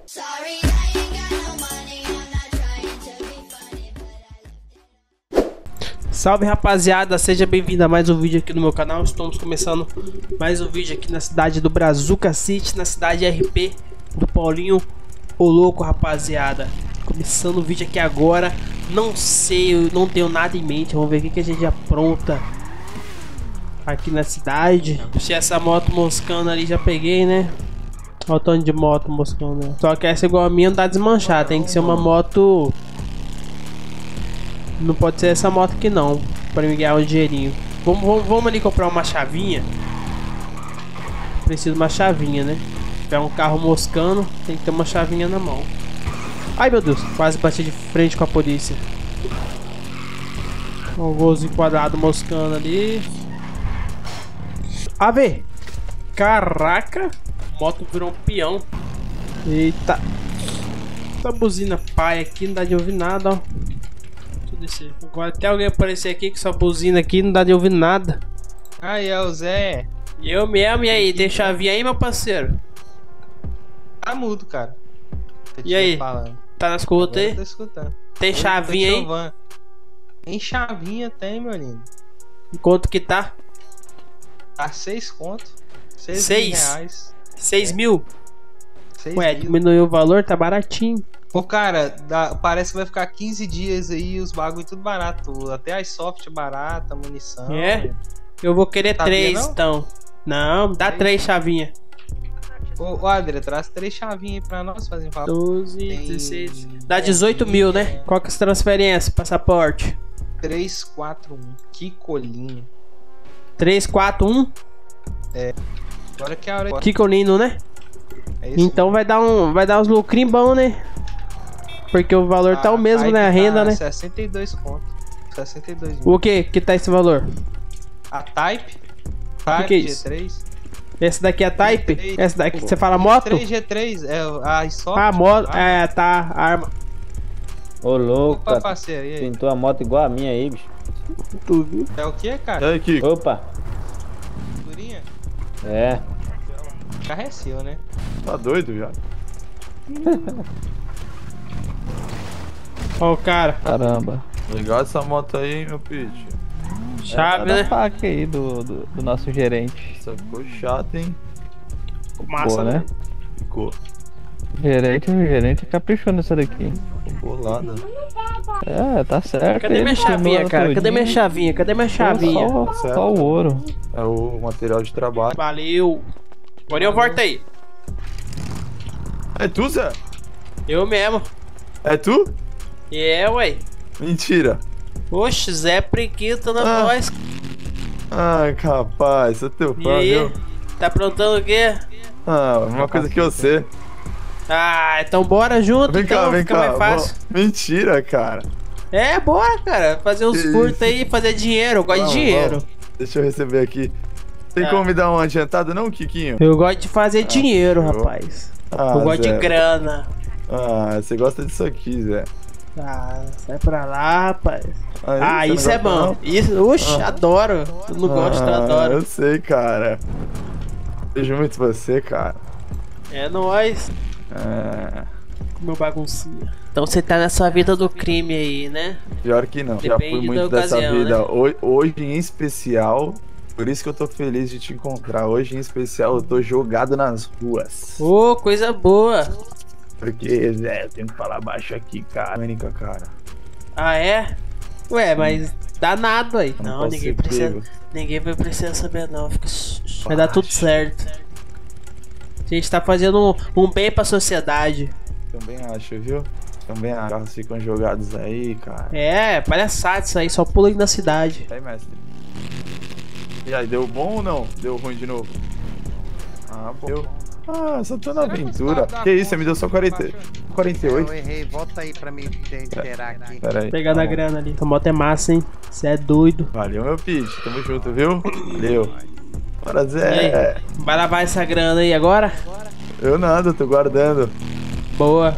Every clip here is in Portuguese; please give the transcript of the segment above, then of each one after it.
Sorry, I ain't got no money, I'm not trying to be funny, but I left it. Salve rapaziada, seja bem-vindo a mais um vídeo aqui no meu canal. Estamos começando mais um vídeo aqui na cidade do Brazuca City, na cidade RP do Paulinho o Louco, rapaziada. Começando o vídeo aqui agora. Não sei, eu não tenho nada em mente. Vamos ver o que a gente apronta aqui na cidade. Se essa moto moscando ali já peguei, né? Olha o tanto de moto moscando. Só que essa igual a minha não dá desmanchar. Tem que ser uma moto. Não pode ser essa moto aqui não, para me ganhar um dinheirinho. Vamos ali comprar uma chavinha. Preciso de uma chavinha, né? Se tiver um carro moscando, tem que ter uma chavinha na mão. Ai meu Deus, quase bati de frente com a polícia. Um golzinho quadrado moscando ali. Ave! Caraca! A moto virou um peão. Eita! Essa buzina pai aqui, não dá de ouvir nada, ó. Descer. Agora até alguém aparecer aqui com essa buzina aqui, não dá de ouvir nada. Aí é o Zé. E eu mesmo, e aí? Tem chavinha aí, meu parceiro? Tá mudo, cara. E aí? Falando. Tá na escuta aí? Tô escutando. Tem chavinha aí? Tem chavinha, tem, meu lindo. Quanto que tá? Tá 6 conto. 6 Seis? reais. 6 mil? 6 Ué, mil. diminuiu o valor, tá baratinho. Pô, cara, parece que vai ficar 15 dias aí os bagulho tudo barato. Até as soft barata, munição. É? Eu vou querer Tá 3 vendo, não? então. Não, dá 3 chavinha. Ô, Adria, traz 3 chavinhas aí pra nós fazer um favor. 12, Tem 16. Dá 18 mil, né? Qual que é as transferências? Passaporte? 341. Que colinho. 3, 4, 1? Agora que é a hora. Que colino, né? É isso. Então vai dar uns lucrinhos bons, né? Porque o valor tá o mesmo, né? A renda, né? 62 conto. 62 mil. O que tá esse valor? A Type. que é isso? G3. Esse daqui é a Type? G3. Essa daqui, você fala moto? 3G3 é a soft. Ah, moto. É, tá. Arma. Ô louco, Opa, cara, parceiro, e aí? pintou a moto igual a minha aí, bicho. Tu viu? É o que, E cara? aí, Kiko? Opa, Figurinha? é. Carro é seu, né? Tá doido, viado? Ó o cara. Caramba. Legal essa moto aí, hein, meu pitch. Chave, Da né? faca aí do nosso gerente. Essa ficou chata, hein? Massa, Boa, né? Ficou O gerente caprichou nessa daqui. bolada. É, tá certo. Cadê ele minha chavinha, filmou cara? Cadê tudinho. minha chavinha? Cadê minha chavinha? Só o ouro. É o material de trabalho. Valeu. Agora eu volto aí. É tu, Zé? Eu mesmo. É tu? É, ué. Mentira. Oxe, Zé Priquito na Ah. voz. Ai, capaz, sou teu E fã, aí? viu? Tá aprontando o quê? Ah, uma coisa que eu sei. Ah, então bora junto, Vem então cá, vem fica cá. mais fácil. Mentira, cara. É, bora, cara. Fazer uns Que furtos isso? aí, fazer dinheiro. Eu gosto de Vamos, dinheiro. vamos. Deixa eu receber aqui. Tem Tá. como me dar uma adiantada, não, Kikinho? Eu gosto de fazer dinheiro, show. rapaz. Ah, Eu gosto Zé. de grana. Ah, você gosta disso aqui, Zé. Ah, sai pra lá, rapaz. Aí, Ah, você não isso é gosta, bom. não? Isso, oxe, adoro. Eu não gosto, eu adoro. Eu sei, cara. Vejo muito você, cara. É nóis. É, Meu baguncinha. Então você tá nessa vida do crime aí, né? pior que não. Já Depende fui muito da dessa ocasião, vida. né? Hoje em especial. Por isso que eu tô feliz de te encontrar. Hoje em especial eu tô jogado nas ruas. Ô, coisa boa. Porque, Zé, eu tenho que falar baixo aqui, cara. Única, cara. Ah, é? Ué, mas danado aí. Não, posso ninguém ser precisa. pego. Ninguém vai precisar saber, não. Fica... Vai dar tudo certo. A gente tá fazendo um bem pra sociedade. Também acho, viu? Também acho. Os carros ficam jogados aí, cara. É, palhaçada isso aí, só pula aí na cidade. Aí, mestre. E aí, deu bom ou não? Deu ruim de novo? Ah, bom. Ah, só tô na aventura. Que isso, você me deu só 48? Eu errei, volta aí pra me reiterar aqui. Pera aí. Pegando tá a bom. grana ali. Essa moto é massa, hein? Você é doido. Valeu, meu pitch. Tamo junto, viu? Valeu. Bora, E aí? Zé. Vai lavar essa grana aí agora? Eu nada, tô guardando. Boa.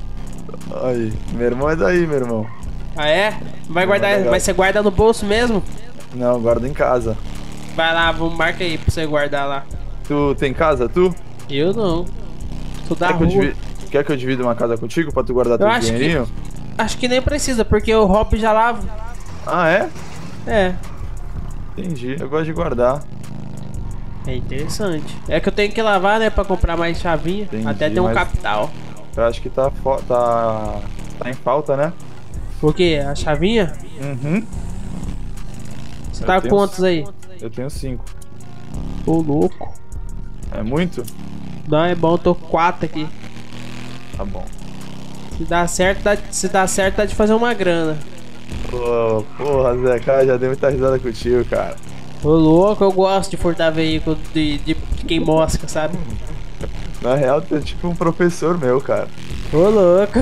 Aí, meu irmão é daí, meu irmão. Ah, é? Vai guardar, legal. vai ser guarda no bolso mesmo? Não, guardo em casa. Vai lá, vamos marca aí pra você guardar lá. Tu tem casa, tu? Eu não. Sou da É que eu rua. quer que eu divida uma casa contigo pra tu guardar teu acho que- dinheirinho? Acho que nem precisa, porque o Hop já lava. Ah, é? É. Entendi. Eu gosto de guardar. É interessante. É que eu tenho que lavar, né, pra comprar mais chavinha. Entendi, até ter um mas- capital. Eu acho que tá em falta, né? O quê? A chavinha? Uhum. Você Eu tá tenho quantos aí? Eu tenho 5. Ô, louco. É muito? Não, é bom, eu tô com 4 aqui. Tá bom. Se dá certo, dá de fazer uma grana. Pô, porra, Zé, cara, já dei muita risada contigo, cara. Ô, louco, eu gosto de furtar veículo de quem mosca, sabe? Na real, tu é tipo um professor meu, cara. Ô, louco.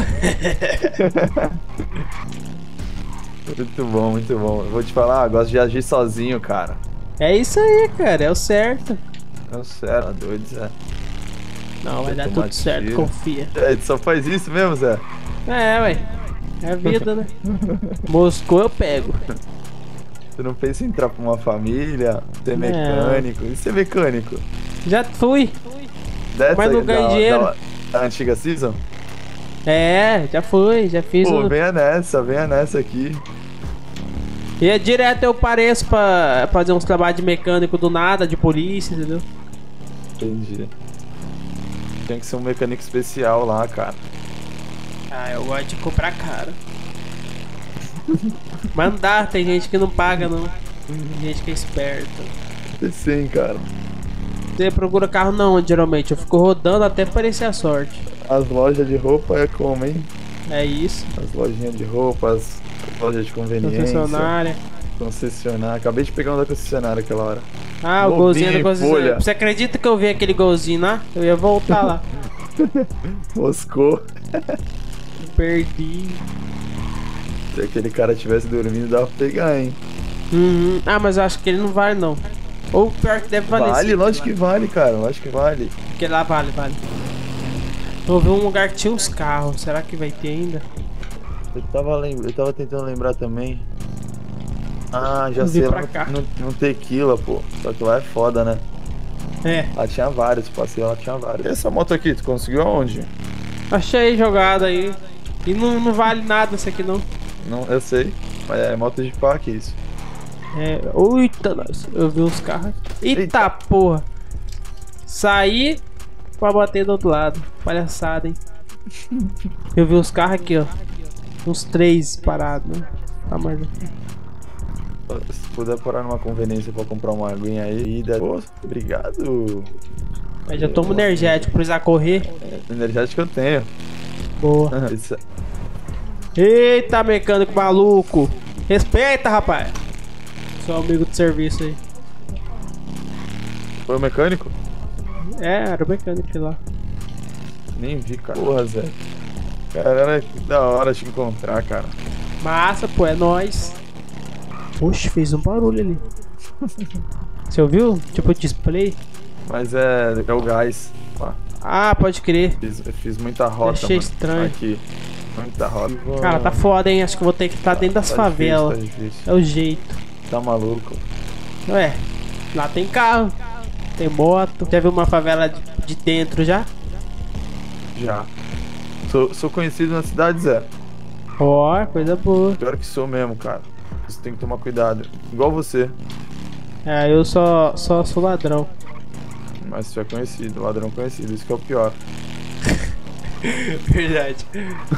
Muito bom, muito bom. Eu vou te falar, eu gosto de agir sozinho, cara. É isso aí, cara, é o certo. É sério, tá doido, Zé. Não, vai dar tomar tudo certo, tiro. confia. É, tu só faz isso mesmo, Zé? É, ué. É a vida, né? Moscou eu pego. Tu não pensa em entrar pra uma família, ser Não. mecânico? E ser mecânico? Já fui. Dessa Mas não aí, ganho dinheiro. Da antiga season? É, já fui, já fiz Pô, um... venha nessa aqui. E é direto eu pareço pra fazer uns trabalhos de mecânico do nada, de polícia, entendeu? Entendi. Tem que ser um mecânico especial lá, cara. Ah, eu gosto de comprar caro. Mas não dá, tem gente que não paga não. Tem gente que é esperta. Sim, cara. Você procura carro não, geralmente. Eu fico rodando até parecer a sorte. As lojas de roupa é como, hein? É isso. As lojinhas de roupas, lojas de conveniência. Concessionária. Concessionária. Acabei de pegar um da concessionária aquela hora. Ah, o Novinho golzinho da em concessionária. folha. Você acredita que eu vi aquele golzinho lá? Eu ia voltar lá. Moscou. Perdi. Se aquele cara tivesse dormindo, dava pra pegar, hein? Uhum. Ah, mas eu acho que ele não vale não. Ou pior que deve valer. Vale, sim, lógico que vale, cara. Lógico que vale. porque lá vale. Eu vi um lugar que tinha uns carros. Será que vai ter ainda? Eu tava tentando lembrar também. Ah, já Eu vim sei, pra lá cá. no Tequila, pô. Só que lá é foda, né? É. Lá tinha vários, passei lá tinha vários. E essa moto aqui, tu conseguiu aonde? Achei jogada aí. E não vale nada isso aqui não. Não, eu sei. Mas é moto de parque isso. É. Eita, nós. Eu vi uns carros aqui. Eita, Eita. porra. Saí pra bater do outro lado. Palhaçada, hein? Eu vi uns carros aqui, ó. Uns 3 parados, né? Tá mais aqui. Se puder parar numa conveniência pra comprar uma aguinha aí, pô, obrigado. Aí já tomo energético, precisar correr. Energético eu tenho. Boa. Isso- Eita, mecânico maluco. Respeita, rapaz. Sou amigo de serviço aí. Foi o mecânico? É, era o mecânico lá. Nem vi, cara. Porra, Zé. Caralho, que da hora te encontrar, cara. Massa, pô, é nóis. Oxe, fez um barulho ali. Você ouviu? Tipo display. Mas é o gás. Ó, Ah, pode crer. eu fiz muita rota, Achei mano. estranho. Aqui. Muita rota. Cara, tá foda, hein? Acho que eu vou ter que estar dentro das Tá favelas. difícil. É o jeito. Tá maluco. Ué, lá tem carro, tem moto. Já viu uma favela de dentro já? Já. Sou conhecido na cidade, Zé. Ó, coisa boa. Pior que sou mesmo, cara. Você tem que tomar cuidado. Igual você. É, eu só sou ladrão. Mas você é conhecido, ladrão conhecido. Isso que é o pior. Verdade.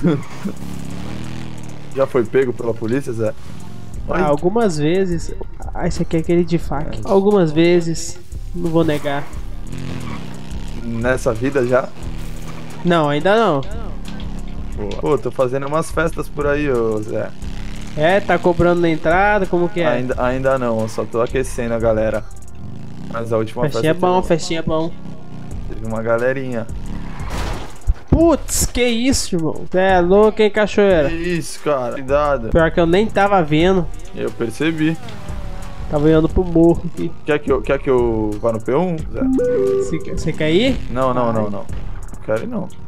Já foi pego pela polícia, Zé? Ah, algumas vezes. Ah, esse aqui é aquele de faca. Algumas vezes. Não vou negar. Nessa vida já? Não, ainda não. Pô, tô fazendo umas festas por aí, ô Zé. É, tá cobrando na entrada, como que é? Ainda não, eu só tô aquecendo a galera. Mas a última Festinha é festa bom, festinha é bom. teve uma galerinha. Putz, que isso, irmão? Cê é louco, hein, cachoeira? Que isso, cara? Cuidado. Pior que eu nem tava vendo. Eu percebi. Tava olhando pro morro aqui. Quer que eu vá no P1, Zé? Você quer ir? Não. Não quero ir, não.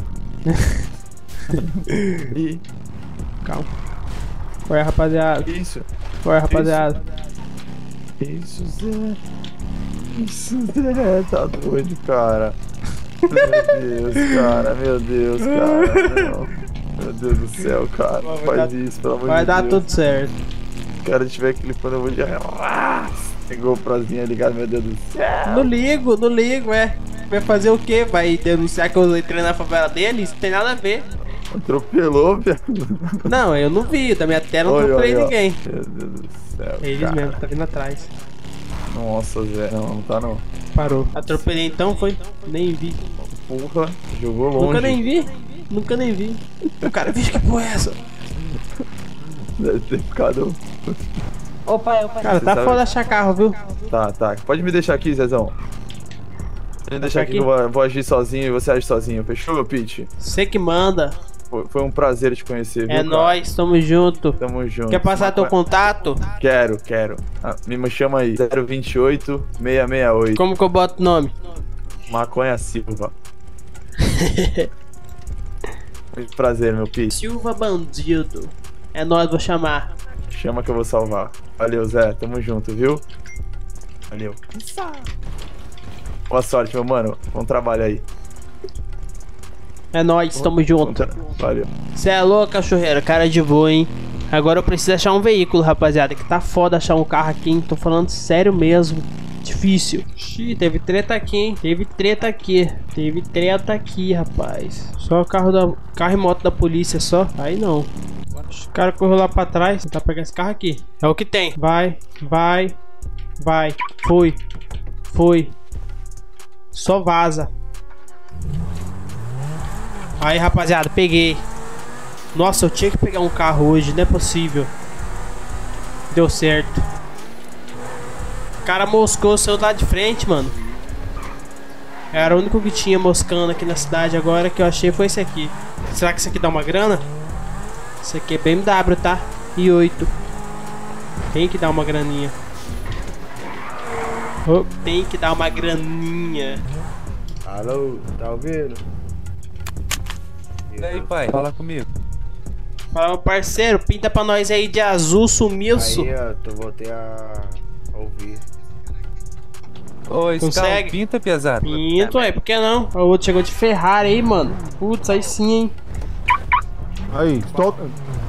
Ih, Calma. Oi, rapaziada. isso. Oi, rapaziada. Isso, Zé. Isso, Zé. Tá doido, cara. Meu Deus, cara. Meu Deus, cara. Não. Meu Deus do céu, cara. Não faz isso, pelo amor de Deus. Vai dar tudo certo. Se o cara estiver clipando, eu vou de... Pegou o prozinha ligado, meu Deus do céu. Não ligo, é. Vai fazer o quê? Vai denunciar que eu entrei na favela dele? Isso tem nada a ver. Atropelou, viado. Não, eu não vi. Da minha tela não atropelei ninguém. Meu Deus do céu. É eles cara. mesmo, tá vindo atrás. Nossa, Zé. Não, não tá não. Parou. Atropelei então, foi? Nem vi. Porra, jogou longe. Nunca nem vi. O cara, bicho, que porra é essa? Deve ter ficado... Opa. Cara, Você tá sabe? foda achar carro, viu? Tá. Pode me deixar aqui, Zezão. Pode me deixar aqui que eu vou agir sozinho e você age sozinho. Fechou, meu pitch? Você que manda. Foi um prazer te conhecer, viu, É cara? nóis, tamo junto. Tamo junto. Quer passar teu contato? Quero. Me chama aí. 028 668. Como que eu boto o nome? Maconha Silva. Muito prazer, meu pitch. Silva Bandido. É nóis, vou chamar. Chama que eu vou salvar. Valeu, Zé. Tamo junto, viu? Valeu. Boa sorte, meu mano. Bom trabalho aí. É nóis, tamo junto. Valeu. Cê é louco, cachorreiro, cara de boa, hein? Agora eu preciso achar um veículo, rapaziada. Que tá foda achar um carro aqui, hein? Tô falando sério mesmo. Difícil. Xiii, teve treta aqui, hein? Teve treta aqui, rapaz. Só carro e moto da polícia só. Aí não. Os caras correu lá pra trás. Tentar pegar esse carro aqui. É o que tem. Vai. Foi. Só vaza. Aí, rapaziada, peguei. Nossa, eu tinha que pegar um carro hoje, não é possível. Deu certo. O cara moscou, saiu lá de frente, mano. Era o único que tinha moscando aqui na cidade. Agora que eu achei foi esse aqui. Será que esse aqui dá uma grana? Esse aqui é BMW, tá? i8. Tem que dar uma graninha. Oh, tem que dar uma graninha. Alô, tá ouvindo? E aí, pai? Fala comigo. Fala, meu parceiro, pinta pra nós aí de azul, sumiço. Aí, ó, tu voltei a ouvir. Ô, esse Consegue? carro pinta, pesado? Pinto, é, por que não? O outro chegou de Ferrari aí, mano. Putz, aí sim, hein. Aí, solta.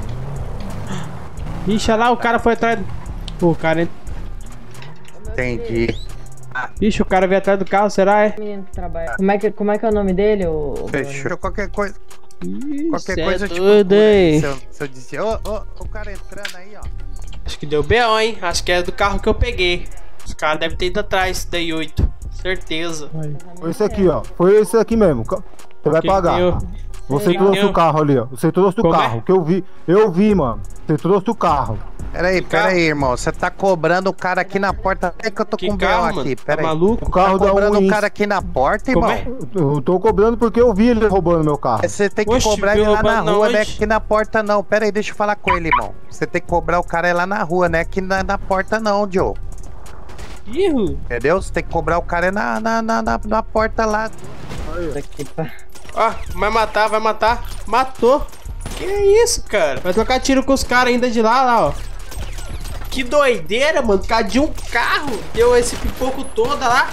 Ixi, olha lá, o cara foi atrás. Pô, o cara. Entendi. Ixi, o cara veio atrás do carro, será? É? Menino que trabalha. Como é que é o nome dele? Fechou. Qualquer coisa. Ih, Qualquer cê coisa é eu te doido, procuro aí. hein? Se eu disser, o cara entrando aí, ó. Acho que deu B.O., hein? Acho que é do carro que eu peguei. Os caras devem ter ido atrás da i8. Certeza. Foi esse aqui, ó. Foi esse aqui mesmo. Você vai pagar. Você trouxe o carro ali, ó. Você trouxe o carro, que eu vi. Eu vi, mano. Você trouxe o carro. Peraí, irmão. Você tá cobrando o cara aqui na porta. Até que eu tô com o B.O. aqui. Peraí. Tá maluco? O carro tá da cobrando o Wins. cara aqui na porta, irmão? Eu tô cobrando porque eu vi ele roubando meu carro. Você tem que Oxe, cobrar viu ele lá na roubando rua, na né? onde? Aqui na porta não. Pera aí, deixa eu falar com ele, irmão. Você tem que cobrar o cara lá na rua, né? Aqui na porta não, Joe. Ih, Entendeu? Você tem que cobrar o cara na porta lá. ó, vai matar. Matou. Que isso, cara? Vai trocar tiro com os caras ainda de lá, ó. Que doideira, mano. Cadê um carro? Deu esse pipoco toda lá.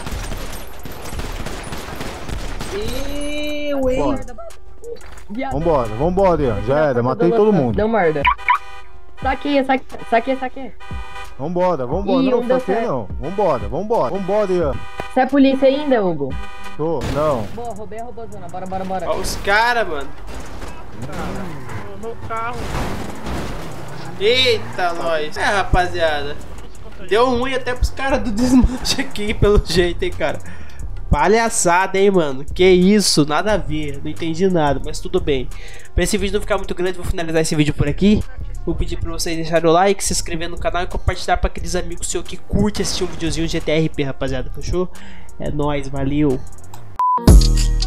Eu, hein? Vambora, Ian. Já era, matei todo mundo. Deu merda. Saque. Vambora. Ih, Não, deu saquei certo. não. Vambora, Ian. Você é polícia ainda, Hugo? Tô, não. Boa, roubei a robozona. Bora. Ó os caras, mano. No carro. Eita, nós. É, rapaziada. Deu ruim até pros caras do desmanche aqui, pelo jeito, hein, cara. Palhaçada, hein, mano. Que isso, nada a ver. Não entendi nada, mas tudo bem. Pra esse vídeo não ficar muito grande, vou finalizar esse vídeo por aqui. Vou pedir pra vocês deixarem o like, se inscrever no canal e compartilhar pra aqueles amigos seus que curtem assistir um videozinho de GTRP, rapaziada. Fechou? É nóis, valeu.